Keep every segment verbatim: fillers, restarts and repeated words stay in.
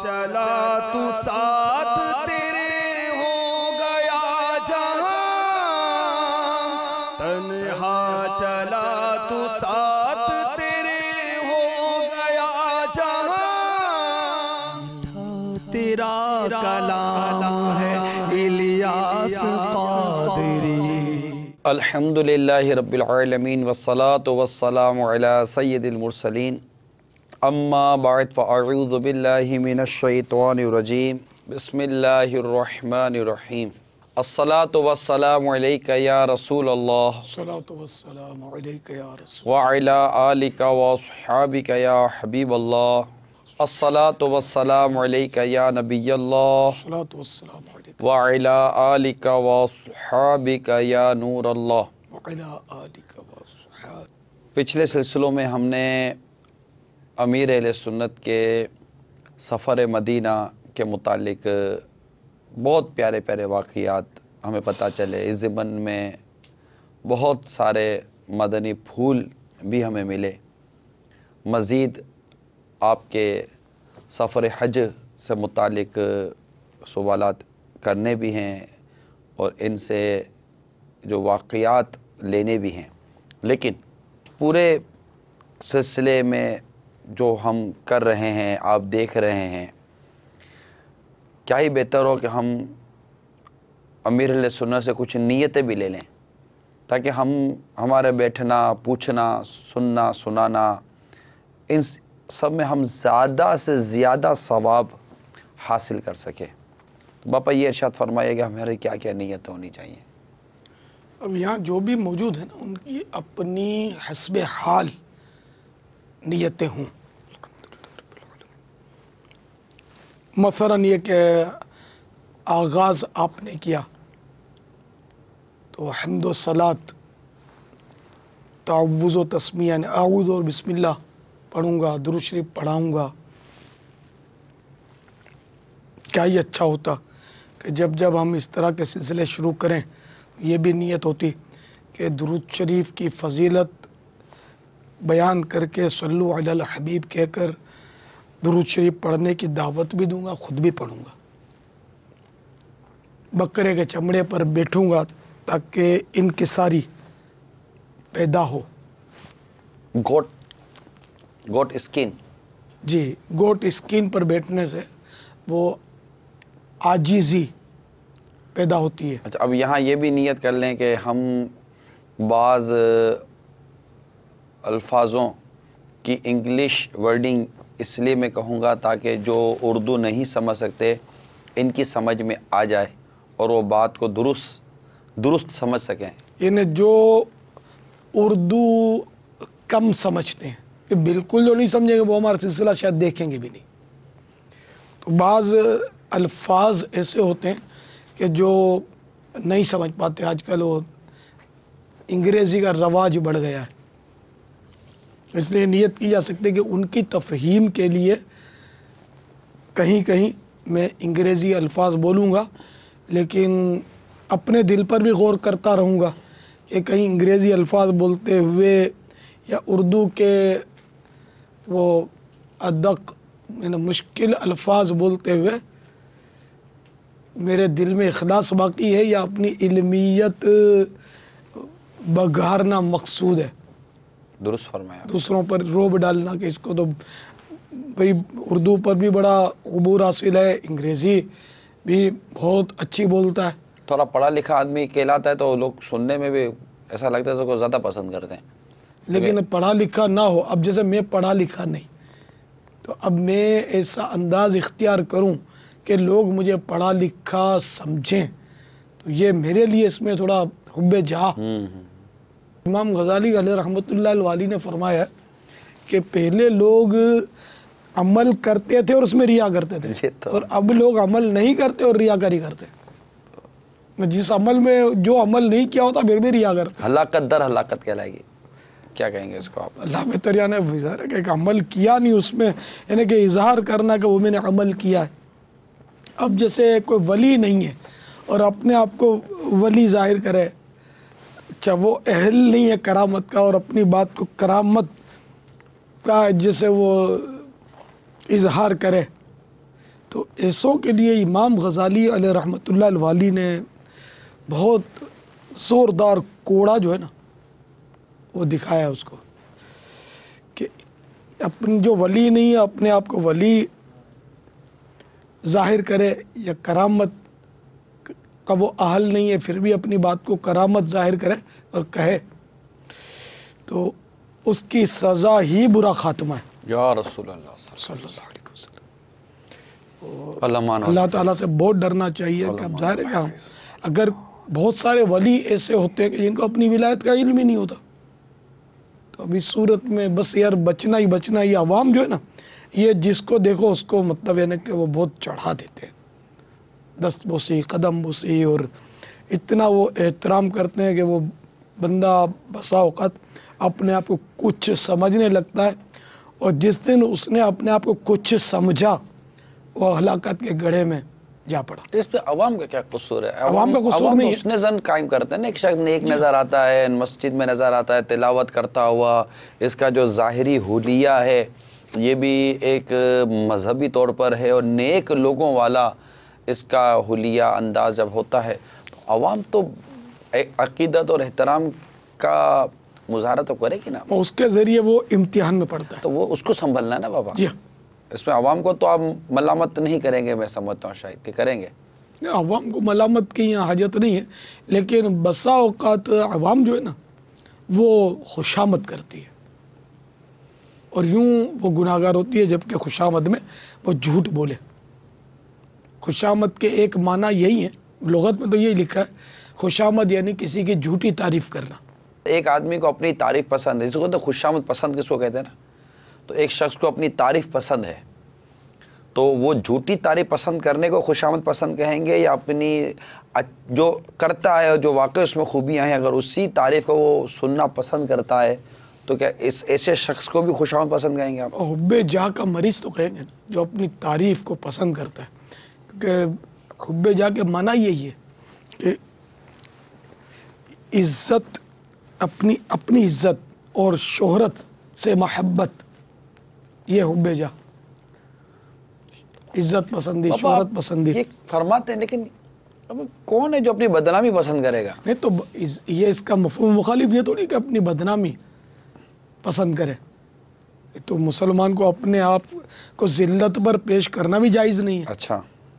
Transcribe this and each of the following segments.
چلا تو ساتھ تیرے ہو گیا جہاں، تنہا چلا تو ساتھ تیرے ہو گیا جہاں، تیرا کلام ہے الیاس قادری۔ الحمدللہ رب العالمین والصلاة والسلام علی سید المرسلین، اما بعد فاعوذ باللہ من الشیطان الرجیم، بسم اللہ الرحمن الرحیم۔ الصلاة والسلام علیک یا رسول اللہ، الصلاة والسلام علیک یا رسول وعلی آلک واصحابک یا حبیب اللہ، الصلاة والسلام علیک یا نبی اللہ، الصلاة والسلام علیک وعلی آلک واصحابک یا نور اللہ۔ وعلی آلک واصحابک۔ پچھلے سلسلوں میں ہم نے امیر اہل سنت کے سفر مدینہ کے متعلق بہت پیارے پیارے واقعات ہمیں پتہ چلے۔ اس ضمن میں بہت سارے مدنی پھول بھی ہمیں ملے۔ مزید آپ کے سفر حج سے متعلق سوالات کرنے بھی ہیں اور ان سے جو واقعات لینے بھی ہیں، لیکن پورے سلسلے میں جو ہم کر رہے ہیں، آپ دیکھ رہے ہیں، کیا ہی بہتر ہو کہ ہم امیر اہل سنت سے کچھ نیتیں بھی لے لیں، تاکہ ہم ہمارے بیٹھنا، پوچھنا، سننا، سنانا، ان سب میں ہم زیادہ سے زیادہ ثواب حاصل کر سکیں۔ باپا یہ ارشاد فرمائیے کہ ہمارے کیا کیا نیت ہونی چاہیے؟ اب یہاں جو بھی موجود ہیں نا، ان کی اپنی حسب حال نیتیں ہوں۔ مثلاً یہ کہ آغاز آپ نے کیا تو حمد و صلاۃ، تعوذ و تسمیہ، یعنی اعوذ اور بسم اللہ پڑھوں گا، درود شریف پڑھاؤں گا۔ کیا ہی اچھا ہوتا کہ جب جب ہم اس طرح کے سلسلے شروع کریں، یہ بھی نیت ہوتی کہ درود شریف کی فضیلت بیان کر کے صلو علی الحبیب کہہ کر درود شریف پڑھنے کی دعوت بھی دوں گا، خود بھی پڑھوں گا، بکرے کے چمڑے پر بیٹھوں گا تاکہ انکساری پیدا ہو۔ گوٹ گوٹ اسکن جی، گوٹ اسکین پر بیٹھنے سے وہ عاجزی پیدا ہوتی ہے۔ اچھا، اب یہاں یہ بھی نیت کر لیں کہ ہم بعض الفاظوں کی انگلش ورڈنگ اس لیے میں کہوں گا تاکہ جو اردو نہیں سمجھ سکتے ان کی سمجھ میں آ جائے اور وہ بات کو درست درست سمجھ سکیں۔ یعنی جو اردو کم سمجھتے ہیں، کہ بالکل جو نہیں سمجھیں گے وہ ہمارا سلسلہ شاید دیکھیں گے بھی نہیں۔ تو بعض الفاظ ایسے ہوتے ہیں کہ جو نہیں سمجھ پاتے۔ آج کل وہ انگریزی کا رواج بڑھ گیا ہے، اس لیے نیت کی جا سکتی ہے کہ ان کی تفہیم کے لیے کہیں کہیں میں انگریزی الفاظ بولوں گا، لیکن اپنے دل پر بھی غور کرتا رہوں گا کہ کہیں انگریزی الفاظ بولتے ہوئے یا اردو کے وہ ادق یعنی مشکل الفاظ بولتے ہوئے میرے دل میں اخلاص باقی ہے یا اپنی علمیت بگارنا مقصود ہے۔ درست فرمایا۔ دوسروں پر روب ڈالنا کہ اس کو تو بھئی اردو پر بھی بڑا عبور حاصل ہے، انگریزی بھی بہت اچھی بولتا ہے۔ تھوڑا پڑھا لکھا آدمی کہلاتا ہے تو لوگ سننے میں بھی ایسا لگتا ہے تو زیادہ پسند کرتے ہیں، لیکن پڑھا لکھا نہ ہو۔ اب جیسے میں پڑھا لکھا نہیں، تو اب میں ایسا انداز اختیار کروں کہ لوگ مجھے پڑھا لکھا سمجھیں، تو یہ میرے لیے اس میں تھوڑا حب جاہ۔ امام غزالی علیہ رحمۃ اللہ الوالی نے فرمایا کہ پہلے لوگ عمل کرتے تھے اور اس میں ریا کرتے تھے، اور اب لوگ عمل نہیں کرتے اور ریاکاری کرتے۔ جس عمل میں جو عمل نہیں کیا ہوتا پھر بھی ریا کرتے۔ ہلاکت در ہلاکت کہلائے گی، کیا کہیں گے اس کو آپ؟ اللہ بہتر یعنی کہ ایک عمل کیا نہیں اس میں، یعنی کہ اظہار کرنا کہ وہ میں نے عمل کیا ہے۔ اب جیسے کوئی ولی نہیں ہے اور اپنے آپ کو ولی ظاہر کرے، اچھا وہ اہل نہیں ہے کرامت کا اور اپنی بات کو کرامت کا جیسے وہ اظہار کرے، تو ایسوں کے لیے امام غزالی علیہ رحمۃ اللہ الوالی نے بہت زوردار کوڑا جو ہے نا وہ دکھایا اس کو، کہ اپنی جو ولی نہیں ہے اپنے آپ کو ولی ظاہر کرے یا کرامت کا وہ اہل نہیں ہے پھر بھی اپنی بات کو کرامت ظاہر کرے اور کہے، تو اس کی سزا ہی برا خاتمہ ہے۔ یا رسول اللہ صلی اللہ علیہ وسلم اللہ اللہ تعالیٰ سے بہت ڈرنا چاہیے کہ اب ظاہر ہے کہ ہم اگر بہت سارے ولی ایسے ہوتے ہیں کہ جن کو اپنی ولایت کا علم ہی نہیں ہوتا، تو اب اس صورت میں بس یار بچنا ہی بچنا، یہ عوام جو ہے نا یہ جس کو دیکھو اس کو مطلب ہے نا کہ وہ بہت چڑھا دیتے ہیں، دست بوسی قدم بوسی، اور اتنا وہ احترام کرتے ہیں کہ وہ بندہ بسا اوقات اپنے آپ کو کچھ سمجھنے لگتا ہے، اور جس دن اس نے اپنے آپ کو کچھ سمجھا وہ ہلاکت کے گڑھے میں جا پڑا۔ اس پہ عوام کا کیا قصور ہے؟ عوام کا قصور نہیں ہے۔ اس نے زن قائم کرتے ہیں نا، ایک شخص نیک نظر آتا ہے، مسجد میں نظر آتا ہے تلاوت کرتا ہوا، اس کا جو ظاہری حلیہ ہے یہ بھی ایک مذہبی طور پر ہے اور نیک لوگوں والا اس کا حلیہ انداز جب ہوتا ہے تو عوام تو عقیدت اور احترام کا مظاہرہ تو کرے گی نا، اس کے ذریعے وہ امتحان میں پڑتا ہے۔ تو وہ اس کو سنبھلنا ہے نا بابا۔ جی اس میں عوام کو تو آپ ملامت نہیں کریں گے، میں سمجھتا ہوں شاید کہ کریں گے۔ عوام کو ملامت کی یہاں حاجت نہیں ہے، لیکن بسا اوقات عوام جو ہے نا وہ خوشامد کرتی ہے اور یوں وہ گناہگار ہوتی ہے، جبکہ خوشامد میں وہ جھوٹ بولے۔ خوشامد کے ایک معنی یہی ہے، لغت میں تو یہی لکھا ہے، خوشامد یعنی کسی کی جھوٹی تعریف کرنا۔ ایک آدمی کو اپنی تعریف پسند ہے، جس کو کہتے ہیں خوشامد پسند، کس کو کہتے ہیں نا، تو ایک شخص کو اپنی تعریف پسند ہے تو وہ جھوٹی تعریف پسند کرنے کو خوشامد پسند کہیں گے، یا اپنی جو کرتا ہے اور جو واقع اس میں خوبیاں ہیں اگر اسی تعریف کو وہ سننا پسند کرتا ہے تو کیا اس ایسے شخص کو بھی خوشامد پسند کہیں گے آپ؟ حب جاہ کا مریض تو کہیں گے نا، جو اپنی تعریف کو پسند کرتا ہے، کیونکہ حب جاہ کے معنی یہی ہے کہ عزت، اپنی اپنی عزت اور شہرت سے محبت، یہ حب جاہ، عزت پسندی، شہرت پسندی۔ یہ فرماتے ہیں، لیکن اب کون ہے جو اپنی بدنامی پسند کرے گا؟ نہیں تو یہ اس کا مفہوم مخالف یہ تھوڑی کہ اپنی بدنامی پسند کرے، تو مسلمان کو اپنے آپ کو ذلت پر پیش کرنا بھی جائز نہیں ہے۔ اچھا،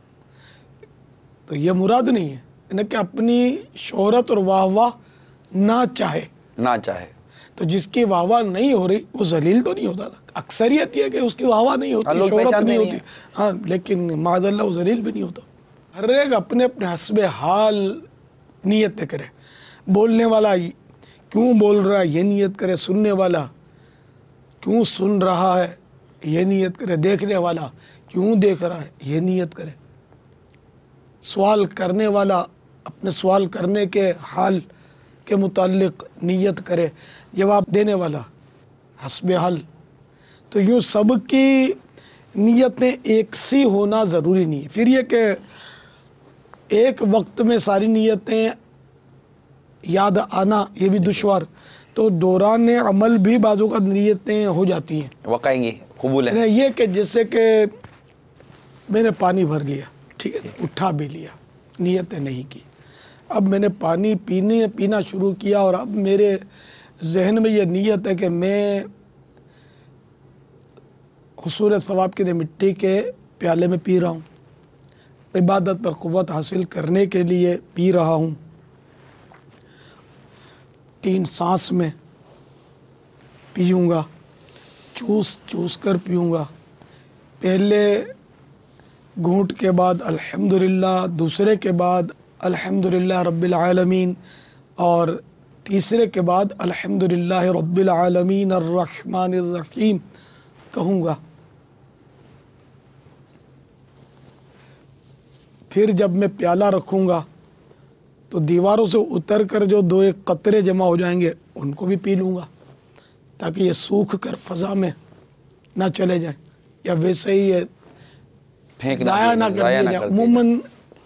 تو یہ مراد نہیں ہے یعنی کہ اپنی شہرت اور واہ واہ نہ چاہے، نہ چاہے تو جس کی واہ واہ نہیں ہو رہی وہ ذلیل تو نہیں ہوتا، اکثریت یہ کہ اس کی واہ واہ نہیں ہوتی، شہرت نہیں ہوتی، ہاں، لیکن معاذ اللہ وہ ذلیل بھی نہیں ہوتا۔ ہر ایک اپنے اپنے حسب حال نیت کرے، بولنے والا کیوں بول رہا ہے یہ نیت کرے، سننے والا کیوں سن رہا ہے یہ نیت کرے، دیکھنے والا کیوں دیکھ رہا ہے یہ نیت کرے، سوال کرنے والا اپنے سوال کرنے کے حال کے متعلق نیت کرے، جواب دینے والا حسب حال۔ تو یوں سب کی نیتیں ایک سی ہونا ضروری نہیں ہے۔ پھر یہ کہ ایک وقت میں ساری نیتیں یاد آنا یہ بھی دشوار، تو دوران عمل بھی بعضوں کا نیتیں ہو جاتی ہیں، وقائیں گی، قبول ہے۔ یہ کہ جیسے کہ میں نے پانی بھر لیا، ٹھیک ہے، اٹھا بھی لیا، نیتیں نہیں کی، اب میں نے پانی پینے پینا شروع کیا اور اب میرے ذہن میں یہ نیت ہے کہ میں حصول ثواب کے لیے مٹی کے پیالے میں پی رہا ہوں، عبادت پر قوت حاصل کرنے کے لیے پی رہا ہوں، تین سانس میں پیوں گا، چوس چوس کر پیوں گا، پہلے گھونٹ کے بعد الحمدللہ، دوسرے کے بعد الحمدللہ رب العالمین، اور تیسرے کے بعد الحمدللہ رب العالمین الرحمن الرحیم کہوں گا۔ پھر جب میں پیالہ رکھوں گا تو دیواروں سے اتر کر جو دو ایک قطرے جمع ہو جائیں گے ان کو بھی پی لوں گا، تاکہ یہ سوکھ کر فضا میں نہ چلے جائیں یا ویسے ہی یہ ضائع نہ کر دیا جائے۔ عموماً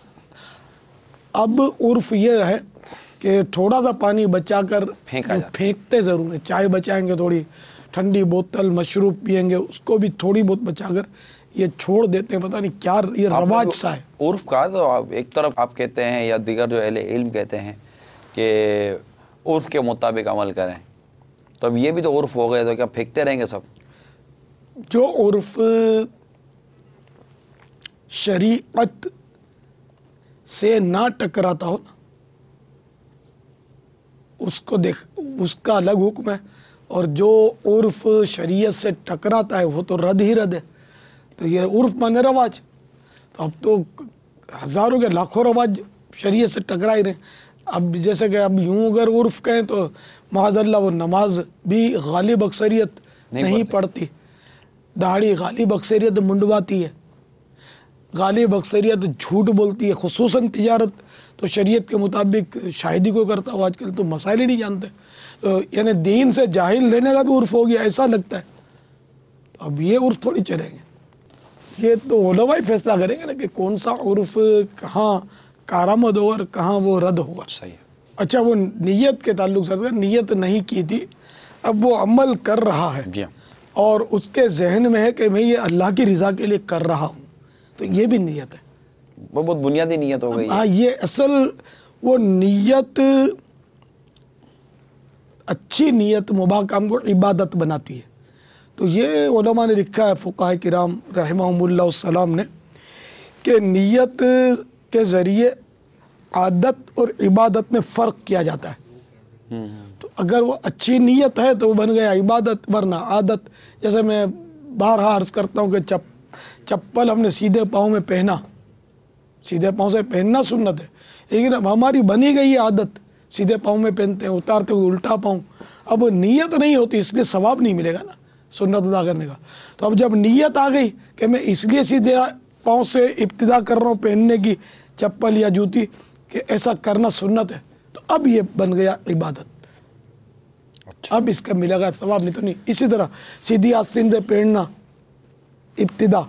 اب عرف یہ ہے کہ تھوڑا سا پانی بچا کر پھینکتے ضرور ہیں، چائے بچائیں گے، تھوڑی ٹھنڈی بوتل مشروب پئیں گے اس کو بھی تھوڑی بہت بچا کر یہ چھوڑ دیتے ہیں، پتہ نہیں کیا یہ رواج سا ہے۔ عرف کا تو آپ ایک طرف آپ کہتے ہیں یا دیگر جو اہل علم کہتے ہیں کہ عرف کے مطابق عمل کریں، تو اب یہ بھی تو عرف ہو گئے، تو کیا پھینکتے رہیں گے سب؟ جو عرف شریعت سے نہ ٹکراتا ہو نا، اس کو دیکھ، اس کا الگ حکم ہے، اور جو عرف شریعت سے ٹکراتا ہے وہ تو رد ہی رد ہے۔ تو یہ عرف مانے رواج، تو اب تو ہزاروں کے لاکھوں رواج شریعت سے ٹکرا ہی رہے ہیں۔ اب جیسے کہ اب یوں اگر عرف کہیں تو معاذ اللہ وہ نماز بھی غالب اکثریت نہیں پڑھتی، داڑھی غالب اکثریت منڈواتی ہے، غالب اکثریت جھوٹ بولتی ہے، خصوصاً تجارت تو شریعت کے مطابق شاہدی کو کرتا ہو، آج کل تو مسائل ہی نہیں جانتے، تو یعنی دین سے جاہل رہنے کا بھی عرف ہو گیا، ایسا لگتا ہے۔ تو اب یہ عرف تھوڑی چلیں گے، یہ تو علماء ہی فیصلہ کریں گے نا کہ کون سا عرف کہاں کارآمد ہو اور کہاں وہ رد ہوگا۔ صحیح ہے۔ اچھا، وہ نیت کے تعلق سے نیت نہیں کی تھی، اب وہ عمل کر رہا ہے جی اور اس کے ذہن میں ہے کہ میں یہ اللہ کی رضا کے لیے کر رہا ہوں، تو یہ بھی نیت ہے، وہ بہت بنیادی نیت ہو گئی ہے۔ ہاں، یہ اصل وہ نیت، اچھی نیت مباح کام کو عبادت بناتی ہے۔ تو یہ علماء نے لکھا ہے، فقہاء کرام رحمہم اللہ السلام نے، کہ نیت کے ذریعے عادت اور عبادت میں فرق کیا جاتا ہے۔ تو اگر وہ اچھی نیت ہے تو وہ بن گیا عبادت، ورنہ عادت۔ جیسے میں بارہا عرض کرتا ہوں کہ چپ چپل ہم نے سیدھے پاؤں میں پہنا، سیدھے پاؤں سے پہننا سنت ہے، لیکن اب ہماری بنی گئی عادت سیدھے پاؤں میں پہنتے ہیں، اتارتے ہوئے الٹا پاؤں، اب نیت نہیں ہوتی، اس لیے ثواب نہیں ملے گا نا سنت ادا کرنے کا۔ تو اب جب نیت آ گئی کہ میں اس لیے سیدھے پاؤں سے ابتدا کر رہا ہوں پہننے کی چپل یا جوتی کہ ایسا کرنا سنت ہے، تو اب یہ بن گیا عبادت، اب اس کا ملے گا ثواب، نہیں تو نہیں۔ اسی طرح سیدھی آستین سے پہننا ابتدا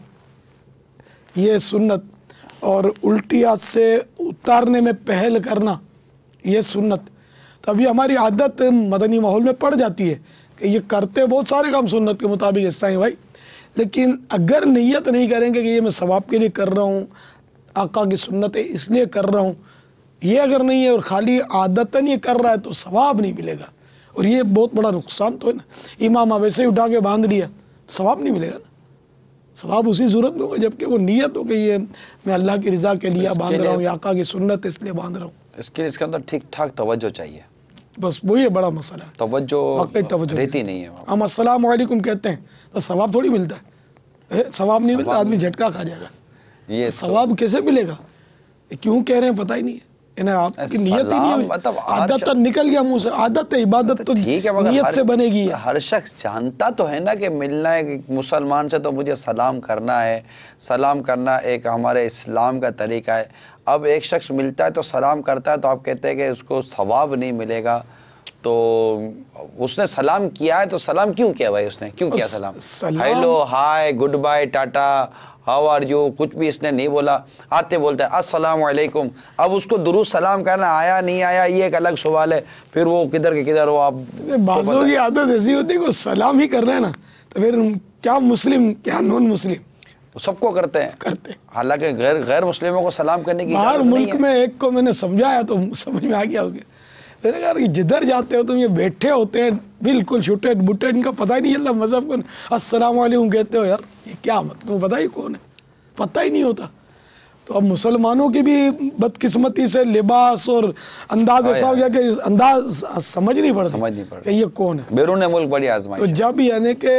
یہ سنت، اور الٹی ہاتھ سے اتارنے میں پہل کرنا یہ سنت۔ تو ابھی ہماری عادت مدنی ماحول میں پڑ جاتی ہے کہ یہ کرتے بہت سارے کام سنت کے مطابق اس طرح بھائی، لیکن اگر نیت نہیں کریں گے کہ یہ میں ثواب کے لیے کر رہا ہوں، آقا کی سنت ہے اس لیے کر رہا ہوں، یہ اگر نہیں ہے اور خالی عادتاً یہ کر رہا ہے تو ثواب نہیں ملے گا، اور یہ بہت بڑا نقصان تو ہے نا۔ امام ویسے ہی اٹھا کے باندھ لیا، ثواب نہیں ملے گا نا، ثواب اسی صورت میں ہوگا جبکہ وہ نیت ہو کہ یہ میں اللہ کی رضا کے لیے باندھ رہا ہوں یا آقا کی سنت اس لیے باندھ رہا ہوں۔ اس کے اس کے اندر ٹھیک ٹھاک توجہ چاہیے، بس وہی بڑا مسئلہ ہے، توجہ واقعی توجہ رہتی نہیں ہے۔ ہم السلام علیکم کہتے ہیں تو ثواب تھوڑی ملتا ہے، ثواب نہیں ملتا، آدمی جھٹکا کھا جائے گا، یہ ثواب کیسے ملے گا؟ کیوں کہہ رہے ہیں پتہ ہی نہیں ہے، انہیں آپ کی نیت ہی نہیں ہوئی، مطلب عادت تو نکل گیا منہ سے، عادت ہے، عبادت تو ٹھیک ہے، مگر نیت سے بنے گی۔ ہر شخص جانتا تو ہے نا کہ ملنا ہے مسلمان سے تو مجھے سلام کرنا ہے، سلام کرنا ایک ہمارے اسلام کا طریقہ ہے۔ اب ایک شخص ملتا ہے تو سلام کرتا ہے تو آپ کہتے ہیں کہ اس کو ثواب نہیں ملے گا، تو اس نے سلام کیا ہے تو سلام کیوں کیا بھائی؟ اس نے کیوں کیا سلام؟ Hello, hi, good bye, tata, how are you, کچھ بھی اس نے نہیں بولا، آتے بولتا ہے السلام علیکم۔ اب اس کو درود سلام کرنا آیا نہیں آیا یہ ایک الگ سوال ہے، پھر وہ کدھر کے کدھر وہ آپ بعضوں کی عادت ایسی ہوتی ہے کہ سلام ہی کر رہے ہیں نا، تو پھر کیا مسلم کیا نون مسلم سب کو کرتے ہیں کرتے، حالانکہ غیر غیر مسلموں کو سلام کرنے کی باہر اجازت نہیں ملک ہے۔ میں ایک کو میں نے سمجھایا تو سمجھ میں آ گیا اس کے، میں نے کہا کہ جدھر جاتے ہو تم یہ بیٹھے ہوتے ہیں بالکل چھوٹے بوٹے، ان کا پتہ ہی نہیں چلتا مذہب کو، السلام علیکم کہتے ہو، یار یہ کیا مطلب پتہ ہی کون ہے، پتہ ہی نہیں ہوتا۔ تو اب مسلمانوں کی بھی بدقسمتی سے لباس اور انداز ایسا ہو گیا کہ انداز سمجھ نہیں پڑتا سمجھ نہیں پڑتا کہ یہ کون ہے۔ بیرون ملک بڑی تو آزمائش ہے۔ جب یعنی کہ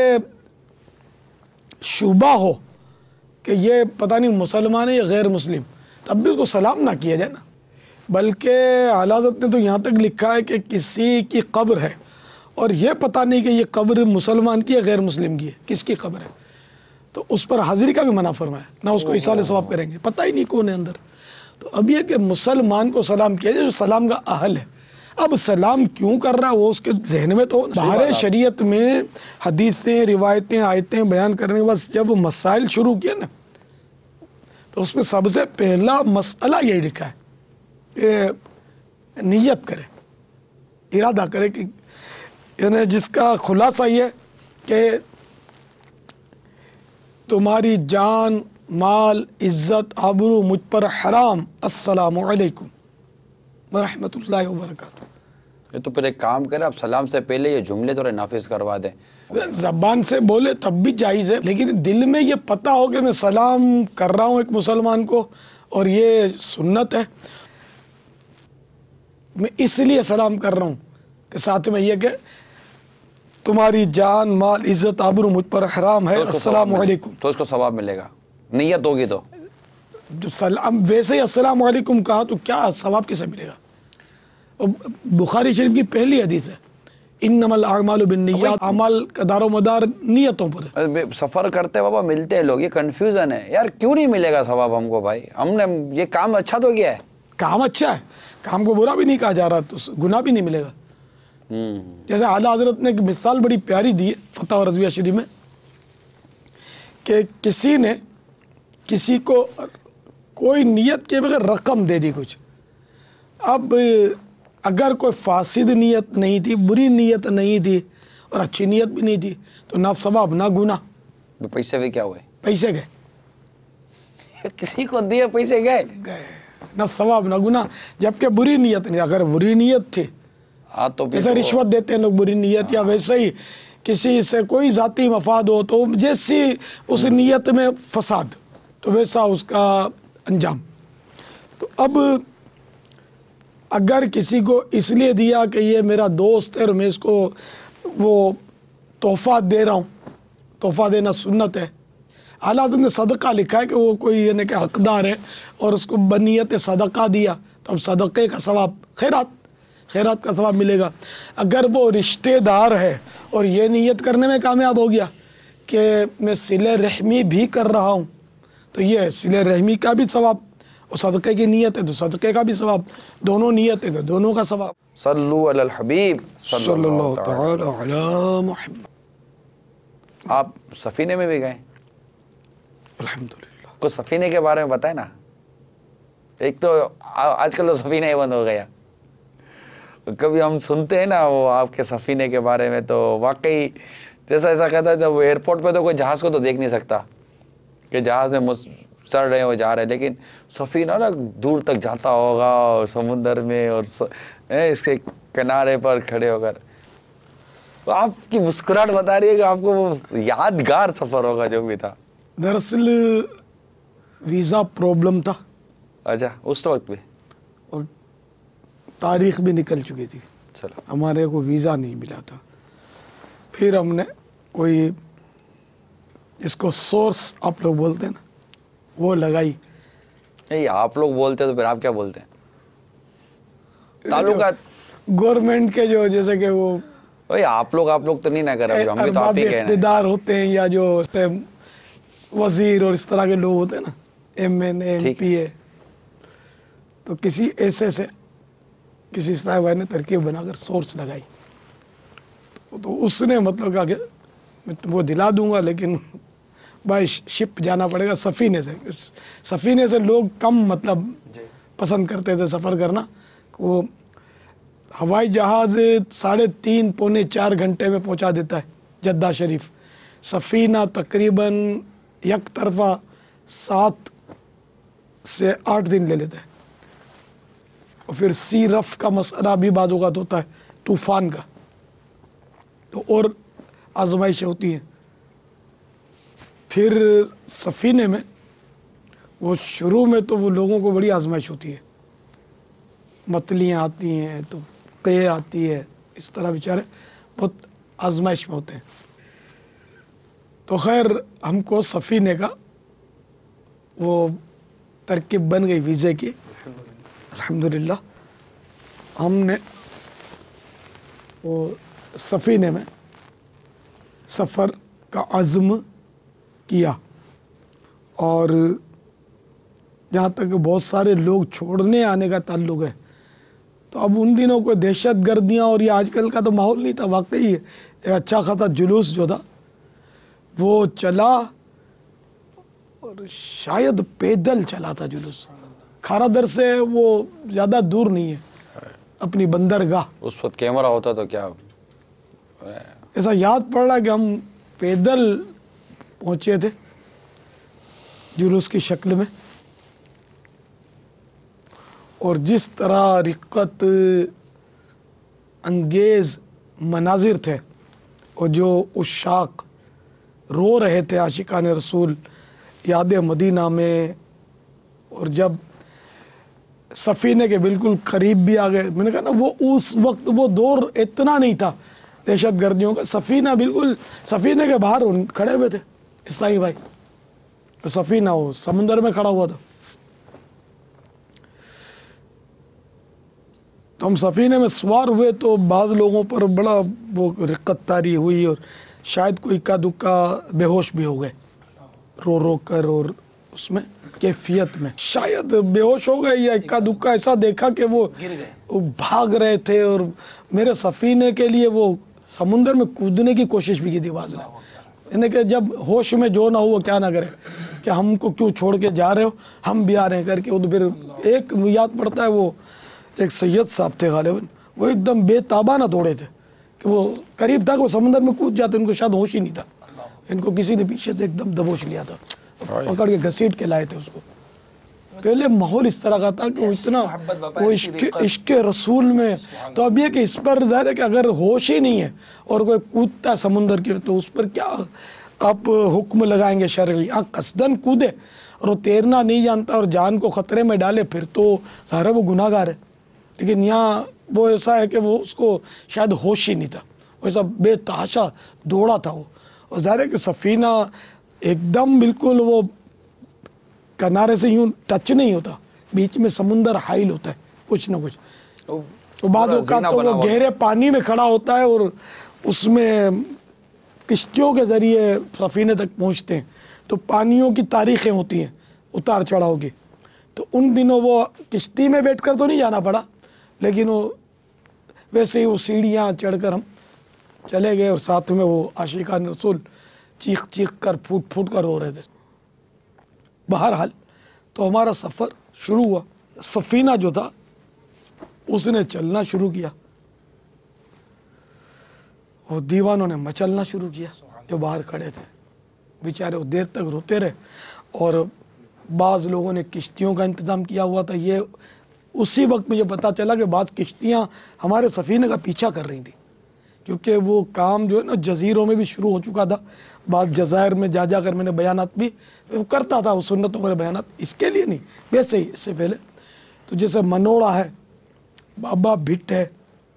شبہ ہو کہ یہ پتہ نہیں مسلمان ہے یا غیر مسلم، تب بھی اس کو سلام نہ کیا جائے نا، بلکہ اعلیٰ حضرت نے تو یہاں تک لکھا ہے کہ کسی کی قبر ہے اور یہ پتہ نہیں کہ یہ قبر مسلمان کی ہے غیر مسلم کی ہے، کس کی قبر ہے، تو اس پر حاضری کا بھی منع فرمایا، نہ اس کو ایصال ثواب کریں گے، پتہ ہی نہیں کون ہے اندر۔ تو اب یہ کہ مسلمان کو سلام کیا جائے جو سلام کا اہل ہے، اب سلام کیوں کر رہا ہے وہ اس کے ذہن میں تو باہر شریعت میں حدیثیں، روایتیں، آیتیں بیان کرنے کے بعد جب مسائل شروع کیے نا تو اس میں سب سے پہلا مسئلہ یہی لکھا ہے کہ نیت کرے، ارادہ کرے، کہ یعنی جس کا خلاصہ یہ کہ तुम्हारी जान माल इज्जत आबरू मुझ पर हराम, अस्सलामु अलैकुम व रहमतुल्लाहि व बरकातुहू। ये तो फिर एक काम करें, आप सलाम से पहले ये जुमले थोड़े नाफिज करवा दें। ज़बान से बोले तब भी जायज़ है, लेकिन दिल में ये पता हो कि मैं सलाम कर रहा हूँ एक मुसलमान को और ये सुन्नत है, मैं इसलिए सलाम कर रहा हूँ कि साथ में ये कि तुम्हारी जान माल इज़्ज़त आबरू मुझ पर हराम है, अस्सलामु अलैकुम। तो उसको सवाब मिलेगा, नियत होगी तो। जो सलाम वैसे ही अस्सलामु अलैकुम कहा तो क्या सवाब किसे मिलेगा? बुखारी शरीफ की पहली हदीस है, इन्नमल अअमालु बिन्नियात, अमल का दारो मदार नियतों पर है। सफ़र करते बाबा मिलते हैं लोग, ये कन्फ्यूज़न है यार, क्यों नहीं मिलेगा सवाब हमको भाई? हमने ये काम अच्छा तो किया है, काम अच्छा है, काम को बुरा भी नहीं कहा जा रहा, तो गुनाह भी नहीं मिलेगा। जैसे आला हज़रत ने एक मिसाल बड़ी प्यारी दी है फतवा रज़विया शरीफ में कि किसी ने किसी को कोई नियत के बगैर रकम दे दी कुछ। अब अगर कोई फासिद नियत नहीं थी, बुरी नियत नहीं थी और अच्छी नियत भी नहीं थी, तो ना सवाब ना गुनाह। पैसे भी क्या हुए? पैसे गए किसी को दिए, पैसे गए गए, ना सवाब ना गुनाह। जबकि बुरी नियत नहीं, अगर बुरी नियत थी, हाँ तो जैसे रिश्वत देते हैं लोग बुरी नियत, या वैसे ही किसी से कोई ज़ाती मफाद हो तो जैसी उस नियत में फसाद, तो वैसा उसका अंजाम। तो अब अगर किसी को इसलिए दिया कि ये मेरा दोस्त है और मैं इसको वो तोहफ़ा दे रहा हूँ, तोहफ़ा देना सुन्नत है। आला हज़रत ने सदका लिखा है कि वो कोई यानी कि हकदार है और उसको बनियत सदका दिया, तो अब सदक़े का सवाब खैरात खैरात का सवाब मिलेगा। अगर वो रिश्तेदार है और ये नियत करने में कामयाब हो गया कि मैं सिले रहमी भी कर रहा हूँ, तो ये सिले रहमी का भी सवाब, और सदक़े की नियत है तो सदक़े का भी सवाब, दोनों नियत है तो दोनों का सवाब। सल्लु अलल हबीब सल्लल्लाहु तआला अला मुहम्मद। आप सफ़ीने में भी गए? अल्हम्दुलिल्लाह। कुछ सफ़ीने के बारे में बताए ना। एक तो आजकल तो सफ़ीना ही बंद हो गया, कभी हम सुनते हैं ना वो आपके सफ़ीने के बारे में, तो वाकई जैसा ऐसा कहता है, जब एयरपोर्ट पे तो कोई जहाज़ को तो देख नहीं सकता कि जहाज़ में चढ़ रहे हो जा रहे हैं, लेकिन सफ़ीना ना दूर तक जाता होगा और समुंदर में और स, इसके किनारे पर खड़े होकर, तो आपकी मुस्कुराहट बता रही है कि आपको वो यादगार सफ़र होगा जो भी था। दरअसल वीज़ा प्रॉब्लम था। अच्छा, उस वक्त भी? और तारीख भी निकल चुकी थी, चलो हमारे को वीज़ा नहीं मिला था। फिर हमने कोई, इसको सोर्स आप लोग बोलते हैं ना, वो लगाई। नहीं, आप लोग बोलते तो फिर आप क्या बोलते हैं? ताल्लुकात गवर्नमेंट के जो, जैसे कि वो भाई आप लोग आप लोग तो नहीं ना कर रहे, हम भी तो आप ही कह रहे हैं। इक़्तिदार होते हैं या जो वज़ीर और इस तरह के लोग होते हैं ना, M N A M P A, तो किसी ऐसे से किसी साहब ने तरकीब बनाकर सोर्स लगाई, तो, तो उसने मतलब कहा कि मैं तुमको दिला दूंगा, लेकिन भाई शिप जाना पड़ेगा सफ़ीने से। सफ़ीने से लोग कम मतलब पसंद करते थे सफ़र करना। वो हवाई जहाज़ साढ़े तीन पौने चार घंटे में पहुंचा देता है जद्दा शरीफ, सफ़ीना तकरीबन एक तरफा सात से आठ दिन ले लेता है। और फिर सी रफ का मसला भी बाद औक़ात होता है, तूफ़ान का, तो और आजमाइशें होती हैं। फिर सफ़ीने में वो शुरू में तो वो लोगों को बड़ी आजमाइश होती है, मतलियाँ आती हैं तो क़े आती है, इस तरह बेचारे बहुत आजमाइश में होते हैं। तो खैर हमको सफ़ीने का वो तरकीब बन गई वीज़े की, अल्हम्दुलिल्लाह। हमने वो सफ़ीने में सफ़र का अज़्म किया, और जहाँ तक बहुत सारे लोग छोड़ने आने का ताल्लुक़ है, तो अब उन दिनों कोई दहशत गर्दियाँ और ये आजकल का तो माहौल नहीं था। वाकई एक अच्छा खासा जुलूस जो था वो चला, और शायद पैदल चला था जुलूस। खारादर से वो ज़्यादा दूर नहीं है अपनी बंदरगाह। उस वक्त कैमरा होता तो क्या ऐसा याद पड़ रहा कि हम पैदल पहुँचे थे जुलूस की शक्ल में, और जिस तरह रिक्कत अंगेज़ मनाजिर थे और जो उशाक रो रहे थे आशिकान रसूल याद मदीना में, और जब सफ़ीने के बिल्कुल करीब भी आ गए, मैंने कहा ना वो उस वक्त वो दौर इतना नहीं था दहशत गर्दियों का, सफ़ीना बिल्कुल सफ़ीने के बाहर उन खड़े हुए थे इस्लामी भाई, तो सफ़ीना वो समुंदर में खड़ा हुआ था। तो हम सफ़ीने में सवार हुए तो बाज़ लोगों पर बड़ा वो रिक्कत तारी हुई और शायद कोई इक्का दुक्का बेहोश भी हो गए रो रो कर, और उसमें कैफियत में शायद बेहोश हो गए या इक्का दुक्का ऐसा देखा कि वो वो भाग रहे थे, और मेरे सफ़ीने के लिए वो समुंदर में कूदने की कोशिश भी की थी बाज़ ने, यानी कि जब होश में जो ना हो वो क्या ना करे कि हमको क्यों छोड़ के जा रहे हो, हम भी आ रहे हैं करके। वो तो फिर एक याद पड़ता है, वो एक सैयद साहब थे गालिबन, वो एकदम बेताबा ना दौड़े थे कि वो करीब था कि वो समुंदर में कूद जाते, उनको शायद होश ही नहीं था, इनको किसी ने पीछे से एकदम दबोच लिया था, तो पकड़ के घसीट के लाए थे उसको। पहले माहौल इस तरह का था कि वो इतना वो इश्क इश्क रसूल में, तो अब ये कि इस पर ज़ाहिर है कि अगर होश ही नहीं है और कोई कूदता है समुंदर के, तो उस पर क्या आप हुक्म लगाएंगे शरई। हाँ, कसदन कूदे और वो तैरना नहीं जानता और जान को ख़तरे में डाले, फिर तो सारा वो गुनाहगार है। लेकिन यहाँ वो ऐसा है कि वो उसको शायद होश ही नहीं था, वो ऐसा बेतहाशा दौड़ा था वो, और ज़ाहिर है कि सफ़ीना एकदम बिल्कुल वो किनारे से यूं टच नहीं होता, बीच में समुंदर हाइल होता है कुछ ना कुछ, तो बाद का तो वो गहरे पानी में खड़ा होता है और उसमें किश्तियों के ज़रिए सफ़ीने तक पहुंचते हैं, तो पानियों की तारीखें होती हैं उतार चढ़ाव की। तो उन दिनों वो किश्ती में बैठकर तो नहीं जाना पड़ा, लेकिन वो वैसे ही वो सीढ़ियाँ चढ़कर हम चले गए, और साथ में वो आशिकान रसूल चीख चीख कर फूट फूट कर रो रहे थे। बहरहाल तो हमारा सफ़र शुरू हुआ, सफ़ीना जो था उसने चलना शुरू किया, वो दीवानों ने मचलना शुरू किया जो बाहर खड़े थे, बेचारे वो देर तक रोते रहे, और बाज़ लोगों ने किश्तियों का इंतज़ाम किया हुआ था। ये उसी वक्त मुझे पता चला कि बाज़ किश्तियाँ हमारे सफ़ीने का पीछा कर रही थी, क्योंकि वो काम जो है ना जज़ीरों में भी शुरू हो चुका था। बाज़ जज़ायर में जा जाकर मैंने बयानात भी वो करता था, वो सुन्नतों के बयानात, इसके लिए नहीं वैसे ही इससे पहले। तो जैसे मनोड़ा है, बाबा भिट है,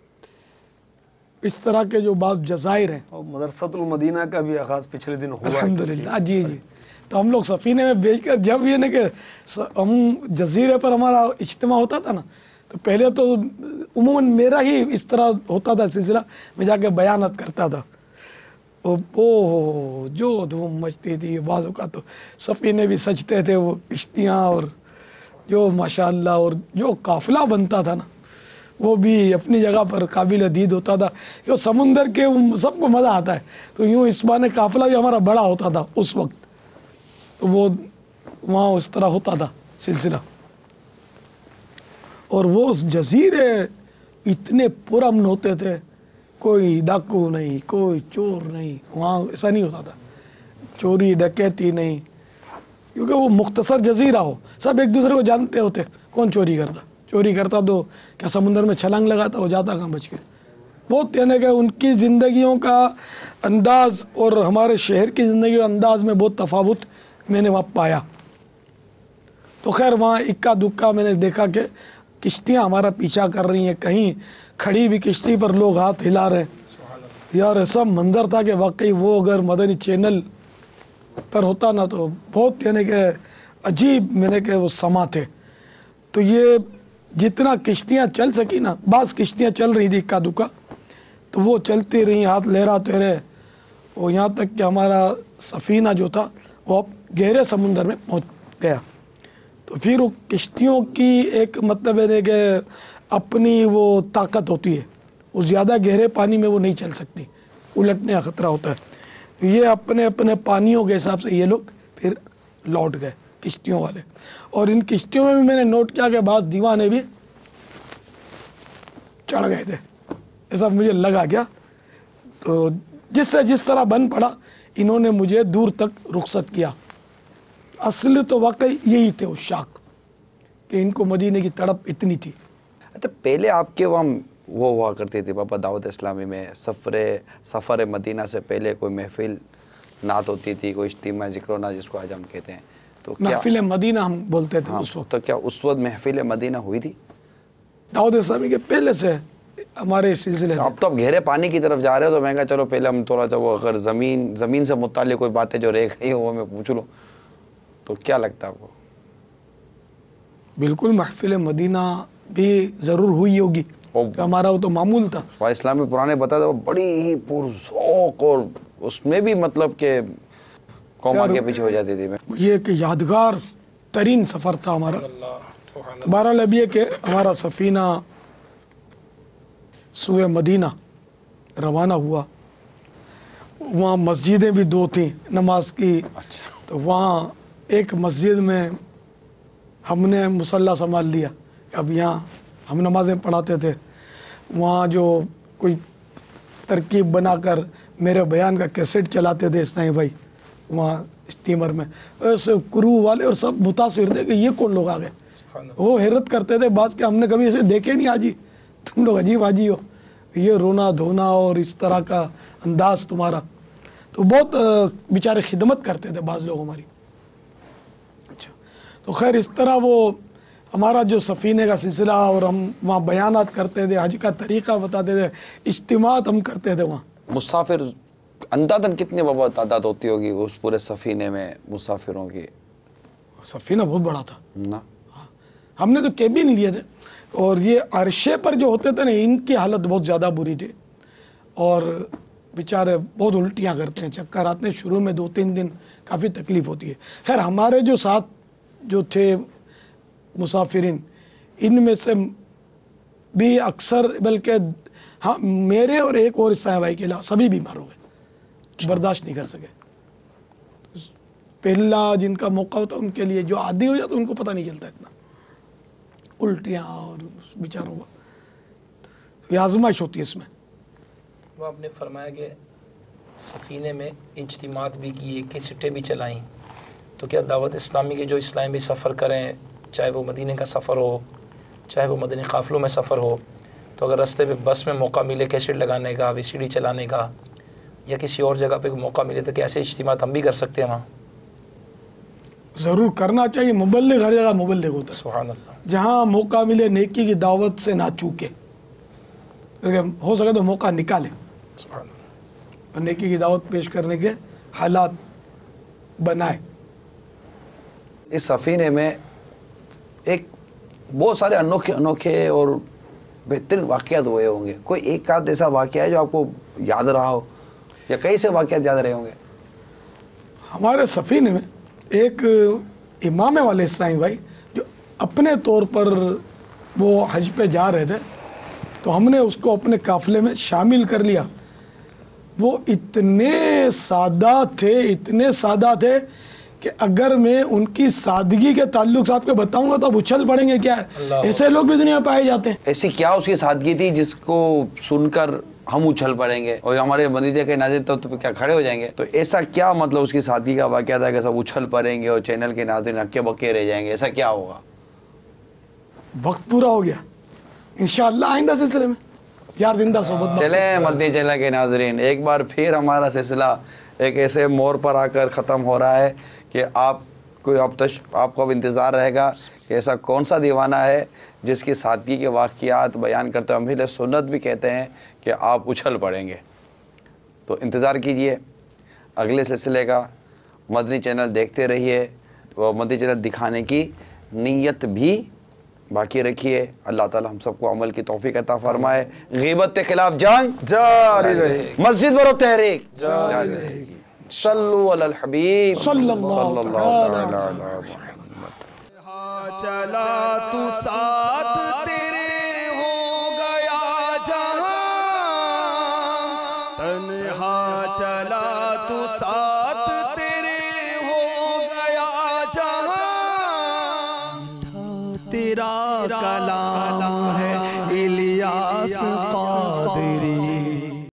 इस तरह के जो बाज़ जज़ायर हैं, और मदरसतुल मदीना का भी आगाज़ पिछले दिन हुआ अल्हम्दुलिल्लाह। जी जी, तो हम लोग सफ़ीने में भेजकर जब ये ना कि हम जज़ीरे पर हमारा इज्तिमा होता था ना, तो पहले तो उमूमन मेरा ही इस तरह होता था सिलसिला, मैं जाके बयानत करता था, ओ ओ जो धूम मचती थी, बाज़ों का तो सफ़ीने भी सजते थे, वो किश्तियाँ, और जो माशाअल्लाह और जो काफ़िला बनता था ना वो भी अपनी जगह पर काबिल दीद होता था, क्यों समुंदर के सबको मज़ा आता है। तो यूँ इस बहाने काफ़िला भी हमारा बड़ा होता था उस वक्त, तो वो वहाँ उस तरह होता था सिलसिला। और वो उस जज़ीरे इतने पुरअमन होते थे, कोई डाकू नहीं, कोई चोर नहीं, वहाँ ऐसा नहीं होता था, चोरी डकैती नहीं, क्योंकि वो मुख्तसर जज़ीरा हो, सब एक दूसरे को जानते होते, कौन चोरी करता चोरी करता तो क्या समुंदर में छलांग लगाता हो जाता कहाँ बच के। बहुत यानी कि उनकी ज़िंदगियों का अंदाज़ और हमारे शहर की ज़िंदगी का अंदाज़ में बहुत तफावत मैंने वहाँ पाया। तो खैर वहाँ इक्का दुक्का मैंने देखा कि किश्तियाँ हमारा पीछा कर रही हैं, कहीं खड़ी भी किश्ती पर लोग हाथ हिला रहे हैं। यार ऐसा मंजर था कि वाकई वो अगर मदनी चैनल पर होता ना तो बहुत यानी कि अजीब मैंने कि वो समा थे। तो ये जितना किश्तियाँ चल सकी ना, बाज़ किश्तियाँ चल रही थी इक्का दुक्का, तो वो चलती रही, हाथ लहराते रहे, और यहाँ तक कि हमारा सफ़ीना जो था वो अब गहरे समुंदर में पहुँच गया। तो फिर वो किश्तियों की एक मतलब है कि अपनी वो ताकत होती है, वो ज़्यादा गहरे पानी में वो नहीं चल सकती, उलटने का ख़तरा होता है। तो ये अपने अपने पानियों के हिसाब से ये लोग फिर लौट गए किश्तियों वाले। और इन किश्तियों में भी मैंने नोट किया कि बाज़ दीवाने भी चढ़ गए थे, ऐसा मुझे लगा क्या। तो जिससे जिस तरह बन पड़ा, इन्होंने मुझे दूर तक रुखसत किया, असल तो वाकई यही थे उशाक कि इनको मदीने की तड़प इतनी थी। अच्छा, पहले आपके वहाँ वो हुआ करती थी पापा दावत इस्लामी में, सफ़र सफ़र मदीना से पहले कोई महफिल नात होती थी, कोई इज्तिमा ज़िक्र जिसको आज हम कहते हैं, तो क्या महफिल मदीना हम बोलते थे हाँ, उस वक्त। तो क्या उस वक्त महफिल मदीना हुई थी? दाऊद इस्लामी के पहले से हमारे सिलसिले थे। अब तो आप गहरे पानी की तरफ जा रहे हो, तो मैं कहा चलो पहले हम थोड़ा सा वो अगर ज़मीन ज़मीन से मुताल्लिक़ कोई बातें जो रह गई हो वो मैं पूछ लूँ, तो क्या लगता है आपको? बिल्कुल महफिल मदीना भी ज़रूर हुई होगी, हमारा वो तो मामूल था। वहाँ इस्लाम में पुराने बताया था, बड़ी ही पुरज़ौक़ और उसमें भी मतलब के कौम आगे पीछे हो जाती थी। मैं ये कि यादगार तरीन सफ़र था हमारा। बहरहाल अब ये कि हमारा सफ़ीना सुए मदीना रवाना हुआ। वहाँ मस्जिदें भी दो थीं नमाज की। अच्छा। तो वहाँ एक मस्जिद में हमने मुसल्ला संभाल लिया। अब यहाँ हम नमाज़ें पढ़ाते थे, वहाँ जो कोई तरकीब बनाकर मेरे बयान का कैसेट चलाते थे इस्लामी भाई वहाँ स्टीमर में, ऐसे क्रू वाले और सब मुतासिर थे कि ये कौन लोग आ गए। वो हैरत करते थे बात कि हमने कभी ऐसे देखे नहीं हाजी, तुम लोग अजीब हाजी हो, ये रोना धोना और इस तरह का अंदाज तुम्हारा। तो बहुत बेचारे खिदमत करते थे बाज़ लोग हमारी। अच्छा, तो खैर इस तरह वो हमारा जो सफ़ीने का सिलसिला, और हम वहाँ बयानात करते थे, हज का तरीक़ा बताते थे, इज्तिमात हम करते थे वहाँ। मुसाफिर अंदाज़न कितने बाबा तादाद होती होगी उस पूरे सफ़ीने में मुसाफिरों की? सफ़ीना बहुत बड़ा था ना, हमने तो केबिन लिए थे, और ये अरशे पर जो होते थे ना, इनकी हालत बहुत ज़्यादा बुरी थी, और बेचारे बहुत उल्टियाँ करते हैं, चक्कर आते हैं, शुरू में दो तीन दिन काफ़ी तकलीफ़ होती है। खैर हमारे जो साथ जो थे मुसाफिरीन, इनमें से भी अक्सर, बल्कि हाँ मेरे और एक और इस्लामी भाई के अलावा सभी बीमार हो गए, बर्दाश्त नहीं कर सके। पहला जिनका मौका होता उनके लिए, जो आदी हो जाता उनको पता नहीं चलता इतना, उल्टियाँ और बेचारों का, तो ये आजमाइश होती है इसमें। वो आपने फरमाया कि सफ़ीने में इज्तिमात भी किए, कैसेटें भी चलाईं, तो क्या दावत इस्लामी के जो इस्लामी भी सफ़र करें, चाहे वो मदीने का सफ़र हो, चाहे वो मदनी काफ़िलों में सफ़र हो, तो अगर रास्ते में बस में मौका मिले कैसेट लगाने का, वीसीडी चलाने का, या किसी और जगह पे मौका मिले, तो क्या ऐसे इज्तिमात हम भी कर सकते हैं वहाँ? ज़रूर करना चाहिए। मुबल्लिग हर जगह मुबल्लिग होता है, सुभान अल्लाह। जहाँ मौका मिले नेकी की दावत से ना चूके, हो सके तो मौका निकाले सुभान अल्लाह, और नेकी की दावत पेश करने के हालात बनाए। इस सफ़ीने में एक बहुत सारे अनोखे अनोखे और बेहतरीन वाक़यात हुए होंगे, कोई एक आध ऐसा वाक़या है जो आपको याद रहा हो, या कई से वाक़यात याद रहे होंगे? हमारे सफ़ीने में एक इमामे वाले इस्लामी भाई जो अपने तौर पर वो हज पे जा रहे थे, तो हमने उसको अपने काफ़िले में शामिल कर लिया। वो इतने सादा थे, इतने सादा थे कि अगर मैं उनकी सादगी के ताल्लुक से आपको बताऊंगा तो आप उछल पड़ेंगे। क्या है, ऐसे लोग भी दुनिया में पाए जाते हैं। ऐसी क्या उसकी सादगी थी जिसको सुनकर हम उछल पड़ेंगे और हमारे मदीने के नाज़रीन तो, तो क्या खड़े हो जाएंगे? तो ऐसा क्या मतलब उसकी सादगी का वाक़या था कि सब उछल पड़ेंगे और चैनल के नाज़रीन हक्के बक्के रह जाएंगे? ऐसा क्या होगा? वक्त पूरा हो गया, इंशाअल्लाह आइंदा सिलसिले में यार जिंदा सोबत। चले मदनी चैनल के नाज़रीन, एक बार फिर हमारा सिलसिला एक ऐसे मोड़ पर आकर ख़त्म हो रहा है कि आप कोई अब तक आपको अब इंतज़ार रहेगा कि ऐसा कौन सा दीवाना है जिसकी सादगी के वाक़यात बयान करते हुए अमीर सुन्नत भी कहते हैं कि आप उछल पड़ेंगे। तो इंतज़ार कीजिए अगले सिलसिले का, मदनी चैनल देखते रहिए और मदनी चैनल दिखाने की नीयत भी बाकी रखिए। अल्लाह ताला हम सबको अमल की तौफीक अता फरमाए। ग़ीबत के खिलाफ जंग जारी रहे, मस्जिद बरो तहरीक जारी रहेगी। सल्लु अलल हबीब सल्लल्लाहु अलैहि वसल्लम। चला तू साथ तेरे हो गया जहां, तन्हा चला तू